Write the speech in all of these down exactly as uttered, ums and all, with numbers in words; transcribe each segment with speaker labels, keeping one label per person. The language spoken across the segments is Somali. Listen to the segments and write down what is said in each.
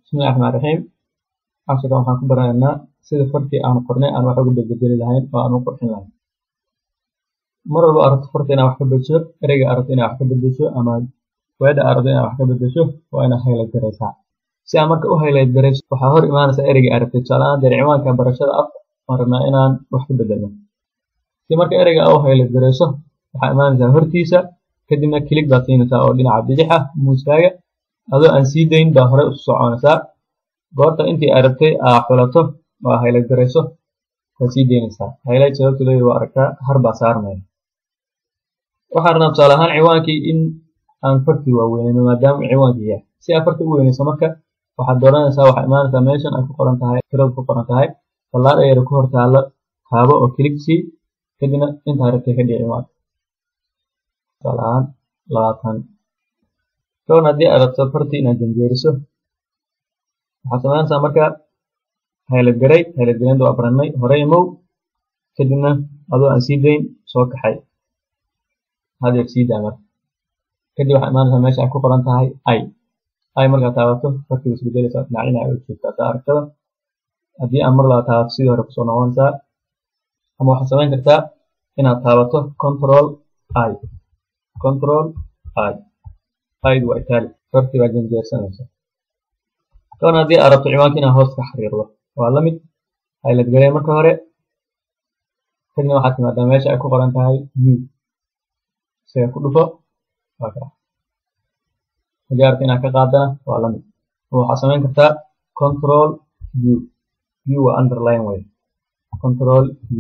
Speaker 1: Bismillaahi Raxmaani Raxiim. Casharkan waxaan ku baranaynaa sida fartii aan qornay aan wax ugu bedeli lahayn oo aan u qurxin lahayn. Mar walba aragto farta inaad wax ka bedesho, ereyga aragto inaad wax ka bedesho ama weedha aragto inaad wax ka bedesho waa inaad highlight gareysaa. Si aad marka u highlight gareyso waxaa hor imaanaysaa ereyga aragtay. Tusaale ahaan dee ciwaanka barashada afka waan rabnaa inaan wax ku bedelno. Si marka ereyga aad u highlight gareyso waxaa imaanaysaa hortiisa, kadibna click baad siinaysaa oo dhinaca bidix ah muuskaaga adoo aan sii dayn baa hore u soconaysaa. goorta intii aragtay aa xulato waa highlight gareyso waa sii daynaysaa. highlight sababta leeyahay waa aragtaa har baa saarmaya. waxaan rabnaa tusaale ahaan ciwaankii in aan fartii waaweynayno maadaama ciwaankii yahay. si aad farta u weynayso marka waxaad dooranaysaa waxaa imaanaysaa meeshan ay ku qoran tahay tirada ku qoran tahay fallaadh ayada ku hor taalo taabo oo click sii kadibna inta aragtay ka dhici ciwaanka. tusaale ahaan labaatan. kawan haddii aad rabto fartii inaad janjeeriso waxaad samaynaysaa marka highlight garay highlight gareynta waa barannay hore imow kadibna adoo aan sii dayn soo kaxay hadeer sii daa marka kadib waxaa imaanaysaa meesha ay ku qoran tahay i i markaad taabato fartii way isbedelaysaa dhinacina ay u joogtaa saa aragtada. haddii aan mar laba taabato sidii hore kusoo noqonaysaa ama waxaad samayn kartaa inaad taabato control i control i i waa italic fartii waa janjeersanaysaa. kawan haddii aad rabto ciwaanka inaad hoos ka xariiqdo waa la mid highlight garee marka hore kadibna waxaad timaadaa meesha ay ku qoran tahay u isaga ku dhufo waa kaa. haddii aad rabto inaad ka qaadana waa la mid waxaad samayn kartaa control u u waa underline way control u.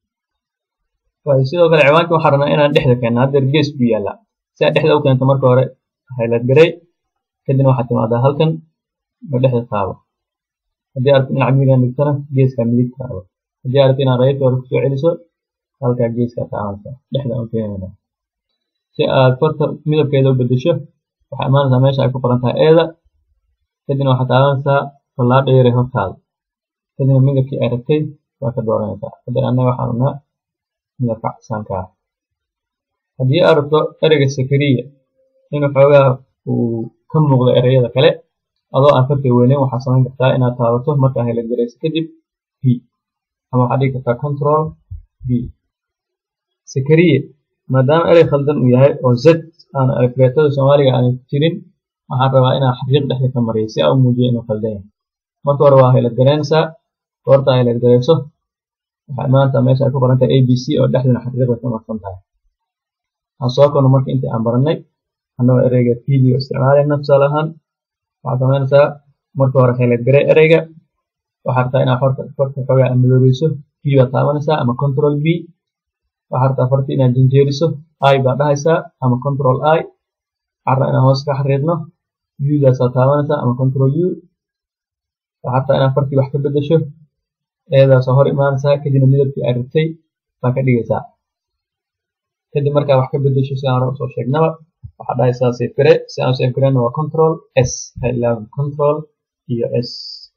Speaker 1: sidoo kale ciwaanka waxaan rabnaa inaan dhexda keenno haddeer gees buu yaallaa. si aad dhexda u keento marka hore highlight garee kadibna waxaad timaadaa halkan ma dhexda taabo. haddii aad dhinaca midiga dhigtana geeska midig taabo. haddii aad rabto inaad qaybta hore kusoo celiso halkaa geeska taabanaysaa dhexda u keenaysaa. si aad farta midabkeeda u bedesho waxaa imaanaysaa meesha ay ku qoran tahay eeda kadibna waxaad taabanaysaa fallaadha yar ee hortaada kadibna midabkii ay rabtay waa ka dooranaysaa. haddii annaga waxaan rabnaa midabka casaanka ah. haddii aad rabto ereyga sakariya in xoogaa uu ka muuqdo ereyada kale adoo aan farta weyneyn waxaad samayn kartaa inaad taabato markaa highlight gareyso kadib b ama waxaad dhigi kartaa control b. sakariye maadaama erey khaldan uu yahay oo z aan alifbeetada soomaaliga aanay ku jirin waxaan rabaa inaan xaqiiq dhexda ka mariyo si aan u muujiyo inuu khaldan yahay. marka hore waa highlight gareynaysaa goorta highlight gareyso waxaa imaanaysaa meesha ay ku qoran tahay a b c oo dhexdana xaqiiqda ka marsan tahay. aan soo korno marka intii aan barannay annagoo ereyga video isticmaalayna tusaale ahaan waxaad samaynaysaa marka hore highlight garee ereyga waxaad rabtaa inaad farta farta xoogaa aad madoobeyso b baad taabanaysaa ama control b. waxaad rabtaa farta inaad janjeeriso i baad dhahaysaa ama control i. waxaad rabtaa inaad hoos ka xariiqno u-daasaad taabanaysaa ama control u. waxaad rabtaa inaad fartii wax ka bedesho eedaasoo hor imaanaysaa kadibna midabkii aad rabtay baa ka dhigaysaa. kadib markaa wax ka bedesho si aan hore usoo sheegnaba waxaad dhahaysaa save gare. si aan save gareyno waa control s ha ilaawin control iyo s.